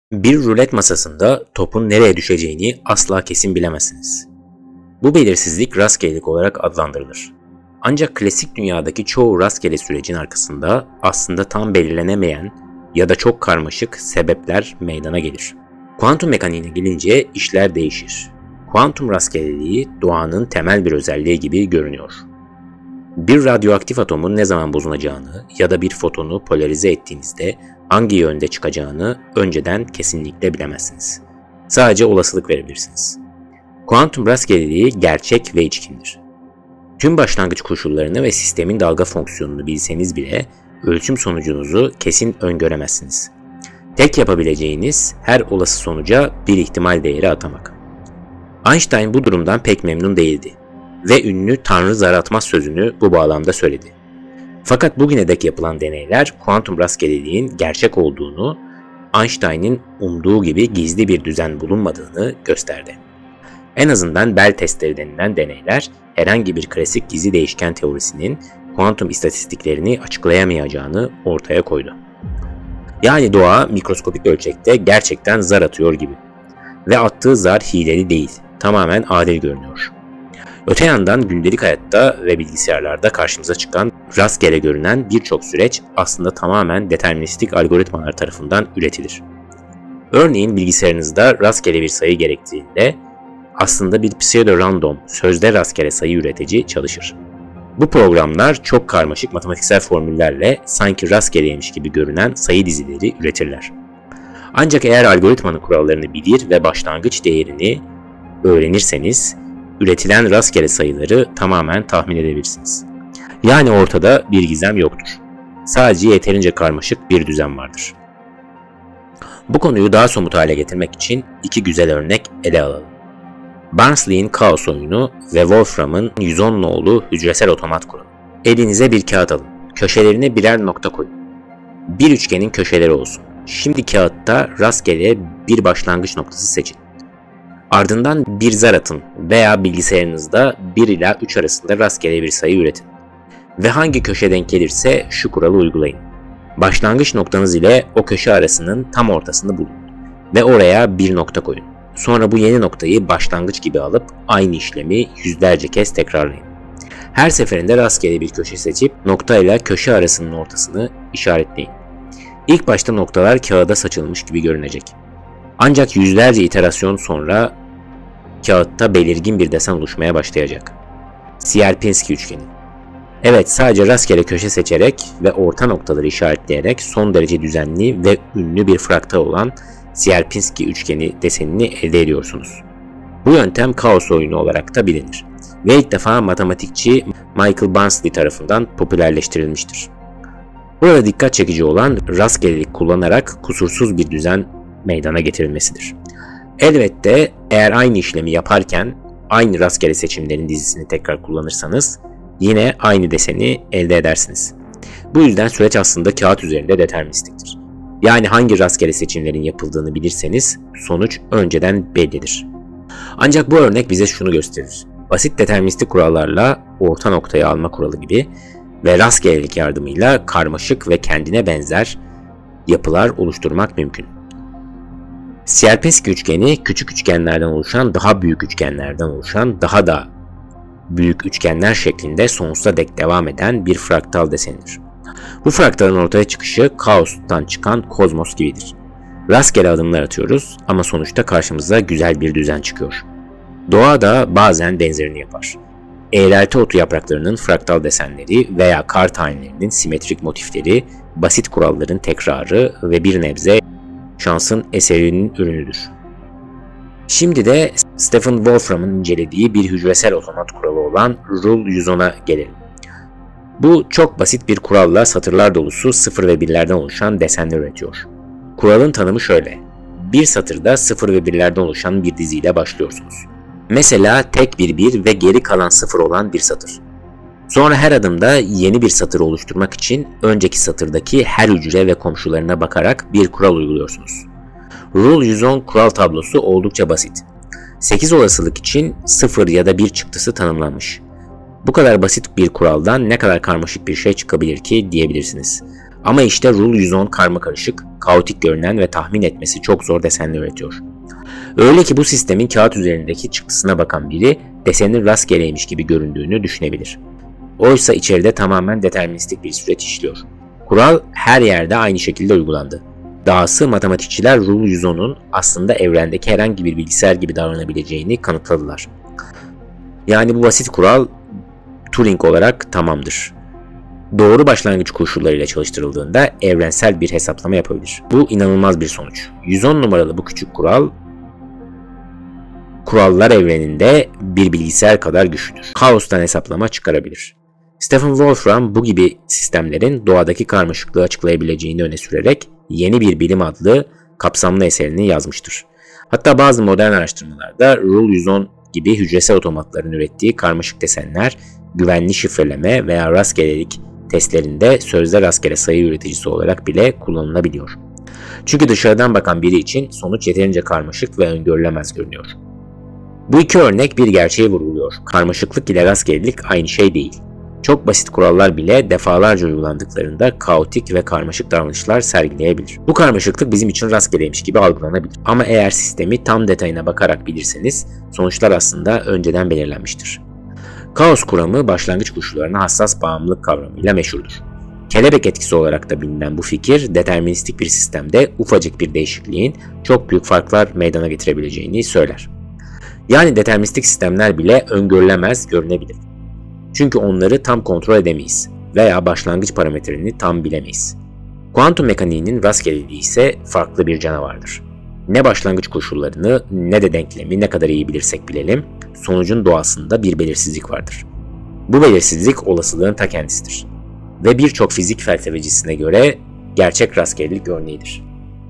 Bir rulet masasında topun nereye düşeceğini asla kesin bilemezsiniz. Bu belirsizlik rastgelelik olarak adlandırılır. Ancak klasik dünyadaki çoğu rastgele sürecin arkasında aslında tam belirlenemeyen ya da çok karmaşık sebepler meydana gelir. Kuantum mekaniğine gelince işler değişir. Kuantum rastgeleliği doğanın temel bir özelliği gibi görünüyor. Bir radyoaktif atomun ne zaman bulunacağını ya da bir fotonu polarize ettiğinizde hangi yönde çıkacağını önceden kesinlikle bilemezsiniz. Sadece olasılık verebilirsiniz. Kuantum rastgeleliği gerçek ve içkindir. Tüm başlangıç koşullarını ve sistemin dalga fonksiyonunu bilseniz bile ölçüm sonucunuzu kesin öngöremezsiniz. Tek yapabileceğiniz her olası sonuca bir ihtimal değeri atamak. Einstein bu durumdan pek memnun değildi ve ünlü "Tanrı zar atmaz" sözünü bu bağlamda söyledi. Fakat bugüne dek yapılan deneyler kuantum rastgeleliğin gerçek olduğunu, Einstein'ın umduğu gibi gizli bir düzen bulunmadığını gösterdi. En azından Bell testleri denilen deneyler herhangi bir klasik gizli değişken teorisinin kuantum istatistiklerini açıklayamayacağını ortaya koydu. Yani doğa mikroskopik ölçekte gerçekten zar atıyor gibi. Ve attığı zar hileli değil, tamamen adil görünüyor. Öte yandan gündelik hayatta ve bilgisayarlarda karşımıza çıkan rastgele görünen birçok süreç aslında tamamen deterministik algoritmalar tarafından üretilir. Örneğin bilgisayarınızda rastgele bir sayı gerektiğinde aslında bir pseudo-random, sözde rastgele sayı üretici çalışır. Bu programlar çok karmaşık matematiksel formüllerle sanki rastgeleymiş gibi görünen sayı dizileri üretirler. Ancak eğer algoritmanın kurallarını bilir ve başlangıç değerini öğrenirseniz, üretilen rastgele sayıları tamamen tahmin edebilirsiniz. Yani ortada bir gizem yoktur. Sadece yeterince karmaşık bir düzen vardır. Bu konuyu daha somut hale getirmek için iki güzel örnek ele alalım. Barnsley'in kaos oyunu ve Wolfram'ın 110 nolu hücresel otomat kuralı. Elinize bir kağıt alın. Köşelerine birer nokta koyun. Bir üçgenin köşeleri olsun. Şimdi kağıtta rastgele bir başlangıç noktası seçin. Ardından bir zar atın veya bilgisayarınızda 1 ila 3 arasında rastgele bir sayı üretin. Ve hangi köşe denk gelirse şu kuralı uygulayın. Başlangıç noktanız ile o köşe arasının tam ortasını bulun. Ve oraya bir nokta koyun. Sonra bu yeni noktayı başlangıç gibi alıp aynı işlemi yüzlerce kez tekrarlayın. Her seferinde rastgele bir köşe seçip nokta ile köşe arasının ortasını işaretleyin. İlk başta noktalar kağıda saçılmış gibi görünecek. Ancak yüzlerce iterasyon sonra kağıtta belirgin bir desen oluşmaya başlayacak. Sierpinski üçgeni. Evet, sadece rastgele köşe seçerek ve orta noktaları işaretleyerek son derece düzenli ve ünlü bir fraktal olan Sierpinski üçgeni desenini elde ediyorsunuz. Bu yöntem kaos oyunu olarak da bilinir ve ilk defa matematikçi Michael Barnsley tarafından popülerleştirilmiştir. Burada dikkat çekici olan rastgelelik kullanarak kusursuz bir düzen meydana getirilmesidir. Elbette eğer aynı işlemi yaparken aynı rastgele seçimlerin dizisini tekrar kullanırsanız yine aynı deseni elde edersiniz. Bu yüzden süreç aslında kağıt üzerinde deterministiktir. Yani hangi rastgele seçimlerin yapıldığını bilirseniz sonuç önceden bellidir. Ancak bu örnek bize şunu gösterir. Basit deterministik kurallarla orta noktayı alma kuralı gibi ve rastgelelik yardımıyla karmaşık ve kendine benzer yapılar oluşturmak mümkün. Sierpinski üçgeni küçük üçgenlerden oluşan, daha büyük üçgenlerden oluşan, daha da büyük üçgenler şeklinde sonsuza dek devam eden bir fraktal desenidir. Bu fraktalın ortaya çıkışı kaostan çıkan kozmos gibidir. Rastgele adımlar atıyoruz ama sonuçta karşımıza güzel bir düzen çıkıyor. Doğa da bazen benzerini yapar. Eğrelti otu yapraklarının fraktal desenleri veya kar tanelerinin simetrik motifleri, basit kuralların tekrarı ve bir nebze şansın eserinin ürünüdür. Şimdi de Stephen Wolfram'ın incelediği bir hücresel otomat kuralı olan Rule 110'a gelelim. Bu çok basit bir kuralla satırlar dolusu sıfır ve birlerden oluşan desenler üretiyor. Kuralın tanımı şöyle. Bir satırda sıfır ve birlerden oluşan bir diziyle başlıyorsunuz. Mesela tek bir 1 ve geri kalan 0 olan bir satır. Sonra her adımda yeni bir satır oluşturmak için önceki satırdaki her hücre ve komşularına bakarak bir kural uyguluyorsunuz. Rule 110 kural tablosu oldukça basit. 8 olasılık için 0 ya da 1 çıktısı tanımlanmış. Bu kadar basit bir kuraldan ne kadar karmaşık bir şey çıkabilir ki diyebilirsiniz. Ama işte Rule 110 karmakarışık, kaotik görünen ve tahmin etmesi çok zor desenler üretiyor. Öyle ki bu sistemin kağıt üzerindeki çıktısına bakan biri desenin rastgeleymiş gibi göründüğünü düşünebilir. Oysa içeride tamamen deterministik bir süreç işliyor. Kural her yerde aynı şekilde uygulandı. Dahası matematikçiler Rule 110'un aslında evrendeki herhangi bir bilgisayar gibi davranabileceğini kanıtladılar. Yani bu basit kural Turing olarak tamamdır. Doğru başlangıç koşullarıyla çalıştırıldığında evrensel bir hesaplama yapabilir. Bu inanılmaz bir sonuç. 110 numaralı bu küçük kural, kurallar evreninde bir bilgisayar kadar güçlüdür. Kaostan hesaplama çıkarabilir. Stephen Wolfram bu gibi sistemlerin doğadaki karmaşıklığı açıklayabileceğini öne sürerek Yeni Bir Bilim adlı kapsamlı eserini yazmıştır. Hatta bazı modern araştırmalarda Rule 110 gibi hücresel otomatların ürettiği karmaşık desenler güvenli şifreleme veya rastgelelik testlerinde sözde rastgele sayı üreticisi olarak bile kullanılabiliyor. Çünkü dışarıdan bakan biri için sonuç yeterince karmaşık ve öngörülemez görünüyor. Bu iki örnek bir gerçeği vurguluyor. Karmaşıklık ile rastgelelik aynı şey değil. Çok basit kurallar bile defalarca uygulandıklarında kaotik ve karmaşık davranışlar sergileyebilir. Bu karmaşıklık bizim için rastgeleymiş gibi algılanabilir. Ama eğer sistemi tam detayına bakarak bilirseniz sonuçlar aslında önceden belirlenmiştir. Kaos kuramı başlangıç koşullarına hassas bağımlılık kavramıyla meşhurdur. Kelebek etkisi olarak da bilinen bu fikir, deterministik bir sistemde ufacık bir değişikliğin çok büyük farklar meydana getirebileceğini söyler. Yani deterministik sistemler bile öngörülemez görünebilir. Çünkü onları tam kontrol edemeyiz veya başlangıç parametrelerini tam bilemeyiz. Kuantum mekaniğinin rastgeleliği ise farklı bir canavardır. Ne başlangıç koşullarını ne de denklemi ne kadar iyi bilirsek bilelim, sonucun doğasında bir belirsizlik vardır. Bu belirsizlik olasılığın ta kendisidir. Ve birçok fizik felsefecisine göre gerçek rastgelelik örneğidir.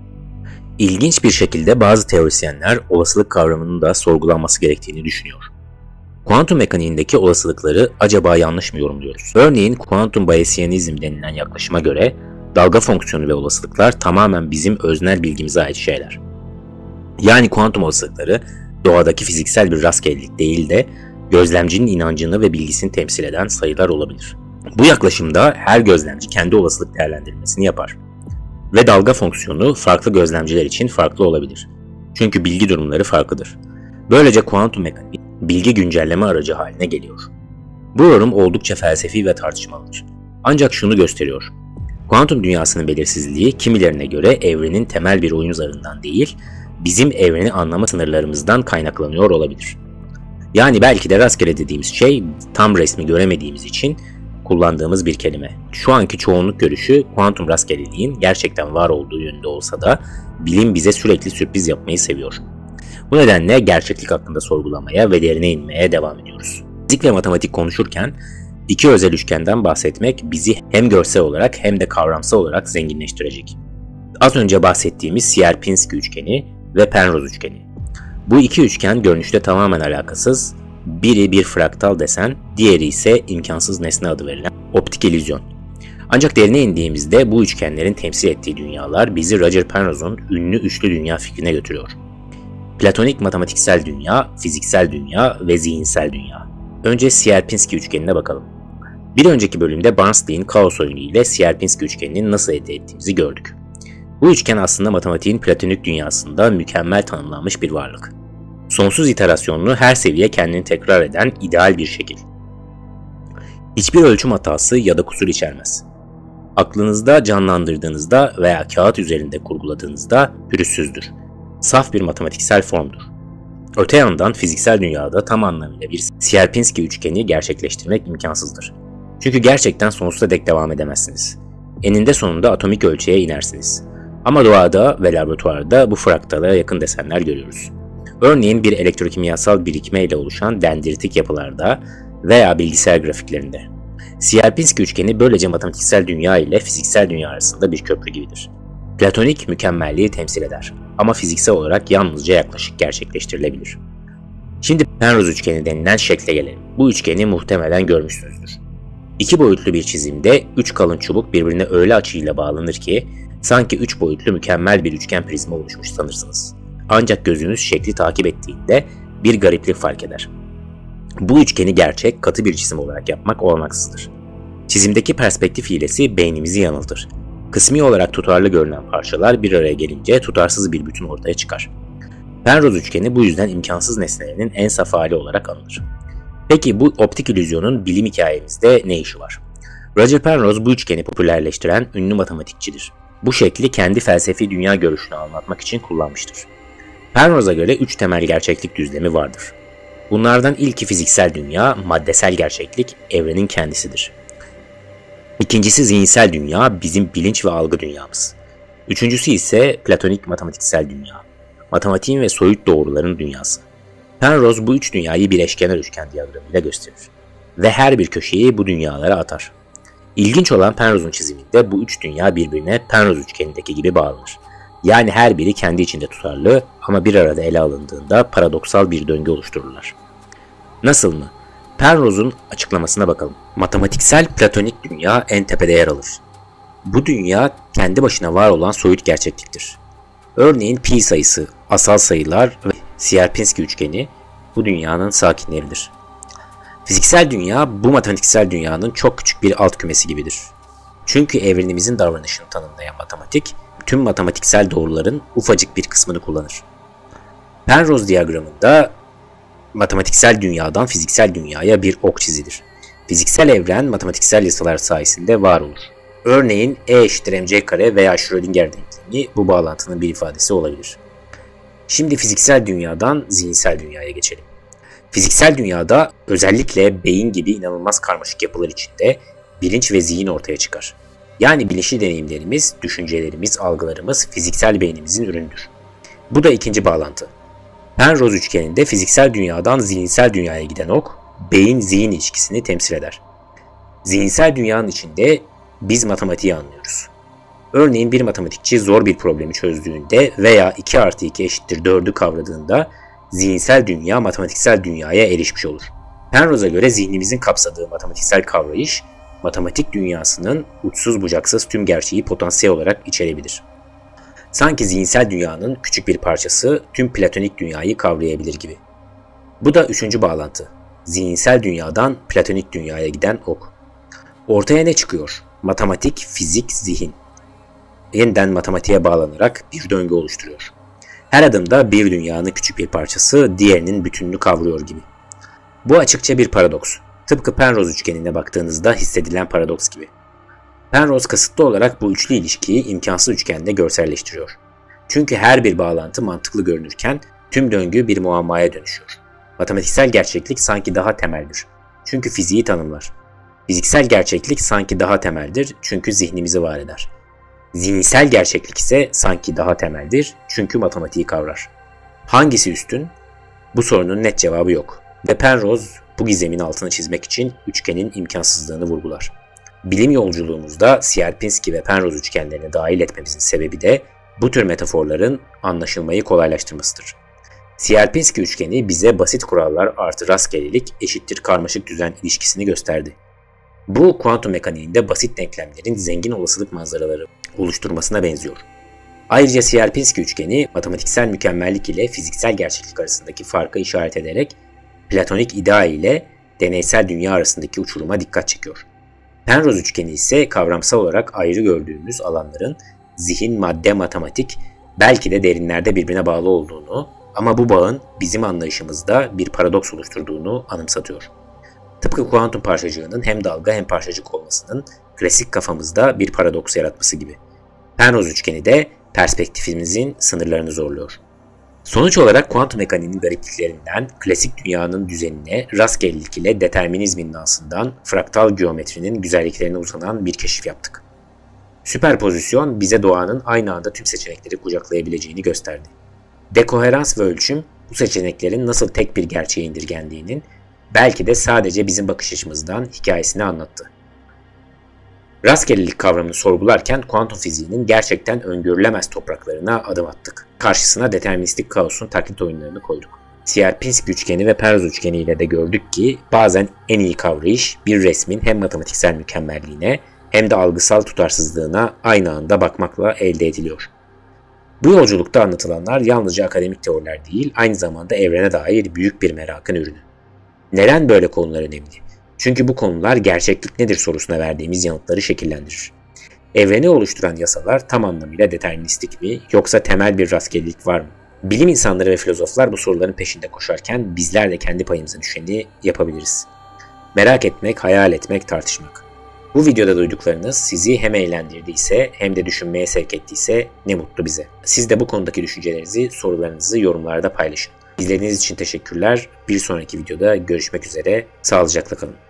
İlginç bir şekilde bazı teorisyenler olasılık kavramının da sorgulanması gerektiğini düşünüyor. Kuantum mekaniğindeki olasılıkları acaba yanlış mı yorumluyoruz? Örneğin kuantum bayesianizm denilen yaklaşıma göre dalga fonksiyonu ve olasılıklar tamamen bizim öznel bilgimize ait şeyler. Yani kuantum olasılıkları doğadaki fiziksel bir rastgelelik değil de gözlemcinin inancını ve bilgisini temsil eden sayılar olabilir. Bu yaklaşımda her gözlemci kendi olasılık değerlendirmesini yapar. Ve dalga fonksiyonu farklı gözlemciler için farklı olabilir. Çünkü bilgi durumları farklıdır. Böylece kuantum mekaniği bilgi güncelleme aracı haline geliyor. Bu yorum oldukça felsefi ve tartışmalıdır. Ancak şunu gösteriyor. Kuantum dünyasının belirsizliği kimilerine göre evrenin temel bir oyun zarından değil, bizim evreni anlama sınırlarımızdan kaynaklanıyor olabilir. Yani belki de rastgele dediğimiz şey tam resmi göremediğimiz için kullandığımız bir kelime. Şu anki çoğunluk görüşü kuantum rastgeleliğin gerçekten var olduğu yönünde olsa da bilim bize sürekli sürpriz yapmayı seviyor. Bu nedenle gerçeklik hakkında sorgulamaya ve derine inmeye devam ediyoruz. Fizik ve matematik konuşurken iki özel üçgenden bahsetmek bizi hem görsel olarak hem de kavramsal olarak zenginleştirecek. Az önce bahsettiğimiz Sierpinski üçgeni ve Penrose üçgeni. Bu iki üçgen görünüşte tamamen alakasız, biri bir fraktal desen, diğeri ise imkansız nesne adı verilen optik illüzyon. Ancak derine indiğimizde bu üçgenlerin temsil ettiği dünyalar bizi Roger Penrose'un ünlü üçlü dünya fikrine götürüyor. Platonik matematiksel dünya, fiziksel dünya ve zihinsel dünya. Önce Sierpinski üçgenine bakalım. Bir önceki bölümde Bernstein'in kaos oyunu ile Sierpinski üçgenini nasıl elde ettiğimizi gördük. Bu üçgen aslında matematiğin platonik dünyasında mükemmel tanımlanmış bir varlık. Sonsuz iterasyonlu her seviye kendini tekrar eden ideal bir şekil. Hiçbir ölçüm hatası ya da kusur içermez. Aklınızda canlandırdığınızda veya kağıt üzerinde kurguladığınızda pürüzsüzdür. Saf bir matematiksel formdur. Öte yandan fiziksel dünyada tam anlamıyla bir Sierpinski üçgeni gerçekleştirmek imkansızdır. Çünkü gerçekten sonsuza dek devam edemezsiniz. Eninde sonunda atomik ölçeğe inersiniz. Ama doğada ve laboratuvarda bu fraktala yakın desenler görüyoruz. Örneğin bir elektrokimyasal birikme ile oluşan dendritik yapılarda veya bilgisayar grafiklerinde. Sierpinski üçgeni böylece matematiksel dünya ile fiziksel dünya arasında bir köprü gibidir. Platonik mükemmelliği temsil eder ama fiziksel olarak yalnızca yaklaşık gerçekleştirilebilir. Şimdi Penrose üçgeni denilen şekle gelelim. Bu üçgeni muhtemelen görmüşsünüzdür. İki boyutlu bir çizimde üç kalın çubuk birbirine öyle açıyla bağlanır ki sanki üç boyutlu mükemmel bir üçgen prizma oluşmuş sanırsınız. Ancak gözünüz şekli takip ettiğinde bir gariplik fark eder. Bu üçgeni gerçek, katı bir cisim olarak yapmak olanaksızdır. Çizimdeki perspektif hilesi beynimizi yanıltır. Kısmi olarak tutarlı görünen parçalar bir araya gelince tutarsız bir bütün ortaya çıkar. Penrose üçgeni bu yüzden imkansız nesnelerin en saf hali olarak anılır. Peki bu optik illüzyonun bilim hikayemizde ne işi var? Roger Penrose bu üçgeni popülerleştiren ünlü matematikçidir. Bu şekli kendi felsefi dünya görüşünü anlatmak için kullanmıştır. Penrose'a göre 3 temel gerçeklik düzlemi vardır. Bunlardan ilki fiziksel dünya, maddesel gerçeklik, evrenin kendisidir. İkincisi zihinsel dünya, bizim bilinç ve algı dünyamız. Üçüncüsü ise platonik matematiksel dünya, matematiğin ve soyut doğruların dünyası. Penrose bu üç dünyayı bir eşkenar üçgen diyagramıyla gösterir ve her bir köşeyi bu dünyalara atar. İlginç olan Penrose'un çiziminde bu üç dünya birbirine Penrose üçgenindeki gibi bağlanır. Yani her biri kendi içinde tutarlı ama bir arada ele alındığında paradoksal bir döngü oluştururlar. Nasıl mı? Penrose'un açıklamasına bakalım. Matematiksel platonik dünya en tepede yer alır. Bu dünya kendi başına var olan soyut gerçekliktir. Örneğin pi sayısı, asal sayılar ve Sierpinski üçgeni bu dünyanın sakinleridir. Fiziksel dünya bu matematiksel dünyanın çok küçük bir alt kümesi gibidir. Çünkü evrenimizin davranışını tanımlayan matematik, tüm matematiksel doğruların ufacık bir kısmını kullanır. Penrose diyagramında matematiksel dünyadan fiziksel dünyaya bir ok çizilir. Fiziksel evren matematiksel yasalar sayesinde var olur. Örneğin E eşittir mc kare veya Schrödinger denklemi bu bağlantının bir ifadesi olabilir. Şimdi fiziksel dünyadan zihinsel dünyaya geçelim. Fiziksel dünyada özellikle beyin gibi inanılmaz karmaşık yapılar içinde bilinç ve zihin ortaya çıkar. Yani bilinçli deneyimlerimiz, düşüncelerimiz, algılarımız fiziksel beynimizin ürünüdür. Bu da ikinci bağlantı. Penrose üçgeninde fiziksel dünyadan zihinsel dünyaya giden ok, beyin-zihin ilişkisini temsil eder. Zihinsel dünyanın içinde biz matematiği anlıyoruz. Örneğin bir matematikçi zor bir problemi çözdüğünde veya 2 artı 2 eşittir 4'ü kavradığında zihinsel dünya matematiksel dünyaya erişmiş olur. Penrose'a göre zihnimizin kapsadığı matematiksel kavrayış, matematik dünyasının uçsuz bucaksız tüm gerçeği potansiyel olarak içerebilir. Sanki zihinsel dünyanın küçük bir parçası tüm platonik dünyayı kavrayabilir gibi. Bu da üçüncü bağlantı. Zihinsel dünyadan platonik dünyaya giden ok. Ortaya ne çıkıyor? Matematik, fizik, zihin. Yeniden matematiğe bağlanarak bir döngü oluşturuyor. Her adımda bir dünyanın küçük bir parçası diğerinin bütününü kavruyor gibi. Bu açıkça bir paradoks. Tıpkı Penrose üçgenine baktığınızda hissedilen paradoks gibi. Penrose kasıtlı olarak bu üçlü ilişkiyi imkansız üçgende görselleştiriyor. Çünkü her bir bağlantı mantıklı görünürken tüm döngü bir muammaya dönüşüyor. Matematiksel gerçeklik sanki daha temeldir. Çünkü fiziği tanımlar. Fiziksel gerçeklik sanki daha temeldir çünkü zihnimizi var eder. Zihinsel gerçeklik ise sanki daha temeldir çünkü matematiği kavrar. Hangisi üstün? Bu sorunun net cevabı yok. Ve Penrose bu gizemin altını çizmek için üçgenin imkansızlığını vurgular. Bilim yolculuğumuzda Sierpinski ve Penrose üçgenlerini dahil etmemizin sebebi de bu tür metaforların anlaşılmayı kolaylaştırmasıdır. Sierpinski üçgeni bize basit kurallar artı rastgelelik eşittir karmaşık düzen ilişkisini gösterdi. Bu kuantum mekaniğinde basit denklemlerin zengin olasılık manzaraları oluşturmasına benziyor. Ayrıca Sierpinski üçgeni matematiksel mükemmellik ile fiziksel gerçeklik arasındaki farkı işaret ederek platonik ideal ile deneysel dünya arasındaki uçuruma dikkat çekiyor. Penrose üçgeni ise kavramsal olarak ayrı gördüğümüz alanların zihin, madde, matematik belki de derinlerde birbirine bağlı olduğunu ama bu bağın bizim anlayışımızda bir paradoks oluşturduğunu anımsatıyor. Tıpkı kuantum parçacığının hem dalga hem parçacık olmasının klasik kafamızda bir paradoks yaratması gibi. Penrose üçgeni de perspektifimizin sınırlarını zorluyor. Sonuç olarak kuantum mekaniğinin garipliklerinden klasik dünyanın düzenine, rastgelelik ile determinizmin dansından fraktal geometrinin güzelliklerine uzanan bir keşif yaptık. Süperpozisyon bize doğanın aynı anda tüm seçenekleri kucaklayabileceğini gösterdi. Dekoherans ve ölçüm bu seçeneklerin nasıl tek bir gerçeğe indirgendiğinin belki de sadece bizim bakış açımızdan hikayesini anlattı. Rastgelelik kavramını sorgularken kuantum fiziğinin gerçekten öngörülemez topraklarına adım attık. Karşısına deterministik kaosun taklit oyunlarını koyduk. Sierpinski üçgeni ve Penrose üçgeni ile de gördük ki bazen en iyi kavrayış bir resmin hem matematiksel mükemmelliğine hem de algısal tutarsızlığına aynı anda bakmakla elde ediliyor. Bu yolculukta anlatılanlar yalnızca akademik teoriler değil, aynı zamanda evrene dair büyük bir merakın ürünü. Neden böyle konular önemli? Çünkü bu konular gerçeklik nedir sorusuna verdiğimiz yanıtları şekillendirir. Evreni oluşturan yasalar tam anlamıyla deterministik mi, yoksa temel bir rastgelelik var mı? Bilim insanları ve filozoflar bu soruların peşinde koşarken bizler de kendi payımıza düşeni yapabiliriz. Merak etmek, hayal etmek, tartışmak. Bu videoda duyduklarınız sizi hem eğlendirdiyse hem de düşünmeye sevk ettiyse ne mutlu bize. Siz de bu konudaki düşüncelerinizi, sorularınızı yorumlarda paylaşın. İzlediğiniz için teşekkürler. Bir sonraki videoda görüşmek üzere. Sağlıcakla kalın.